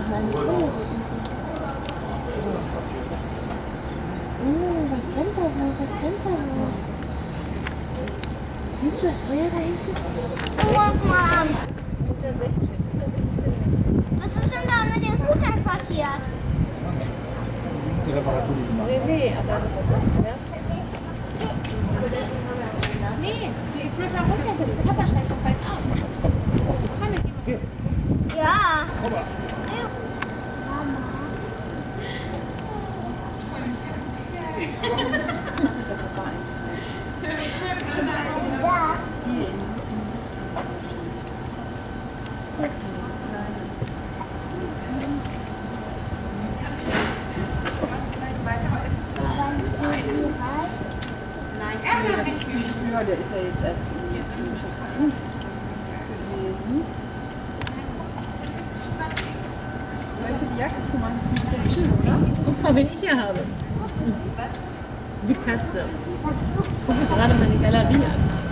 kleine Feuer. Was brennt da hoch? Was brennt da hoch? Siehst du das Feuer da hinten? Guck mal an. Unter 16. Was ist denn da mit dem Futter passiert? Die Reparatur diesmal. Nee, aber das ist ja. Nee, die Flasche runter, der Papa steigt doch bald aus. Schatz, komm, auf geht's. Hier. Ja. Oba. Ja. Ja, der ist ja jetzt erst in Schokolade gewesen. Wollte die Jacke zu machen, ist ein bisschen kühl, oder? Guck mal, wen ich hier habe. Die Katze. Guck mir gerade meine Galerie an.